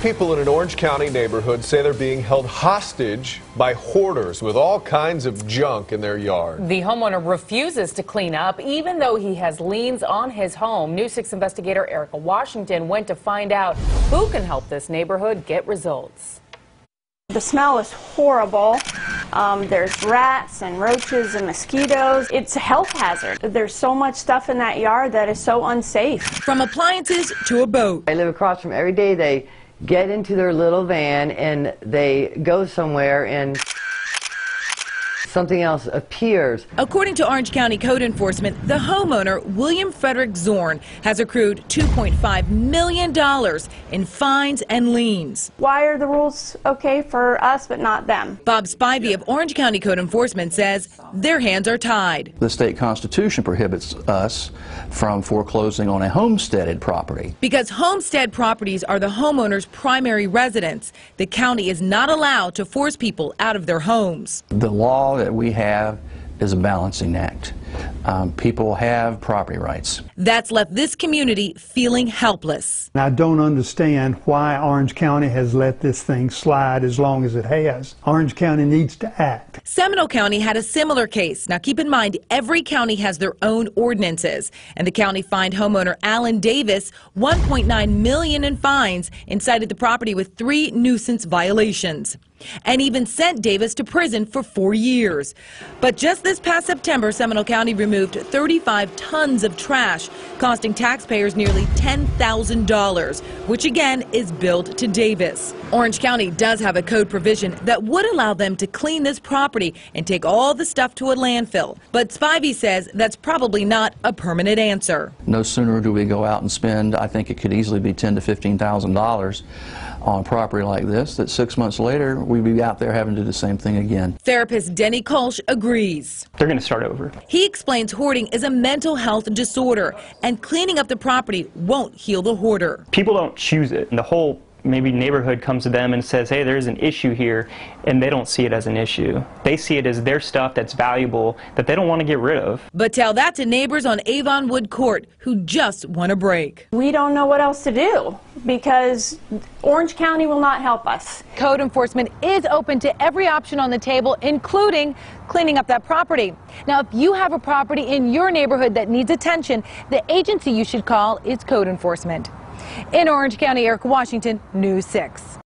People in an Orange County neighborhood say they're being held hostage by hoarders with all kinds of junk in their yard. The homeowner refuses to clean up, even though he has liens on his home. News 6 investigator Erica Washington went to find out who can help this neighborhood get results. The smell is horrible. There's rats and roaches and mosquitoes. It's a health hazard. There's so much stuff in that yard that is so unsafe. From appliances to a boat. I live across from every day. They get into their little van and they go somewhere and something else appears. According to Orange County Code Enforcement, the homeowner, William Frederick Zorn, has accrued $2.5 million in fines and liens. Why are the rules okay for us but not them? Bob Spivey of Orange County Code Enforcement says their hands are tied. The state constitution prohibits us from foreclosing on a homesteaded property. Because homestead properties are the homeowner's primary residence, the county is not allowed to force people out of their homes. The law that we have is a balancing act. People have property rights. That's left this community feeling helpless. I don't understand why Orange County has let this thing slide as long as it has. Orange County needs to act. Seminole County had a similar case. Now keep in mind, every county has their own ordinances, and the county fined homeowner Alan Davis $1.9 million in fines and cited the property with 3 nuisance violations, and even sent Davis to prison for 4 years. But just this past September, Seminole County removed 35 tons of trash, costing taxpayers nearly $10,000, which again is billed to Davis. Orange County does have a code provision that would allow them to clean this property and take all the stuff to a landfill. But Spivey says that's probably not a permanent answer. No sooner do we go out and spend, I think it could easily be $10,000 to $15,000 on a property like this, that 6 months later we'd be out there having to do the same thing again. Therapist Denny Kolsch agrees. They're going to start over. He explains hoarding is a mental health disorder, and cleaning up the property won't heal the hoarder. People don't choose it, and the whole maybe neighborhood comes to them and says, hey, there's an issue here, and they don't see it as an issue. They see it as their stuff that's valuable that they don't want to get rid of. But tell that to neighbors on Avon Wood Court who just want a break. We don't know what else to do because Orange County will not help us. Code enforcement is open to every option on the table, including cleaning up that property. Now, if you have a property in your neighborhood that needs attention, the agency you should call is Code Enforcement. In Orange County, Erica Washington, News 6.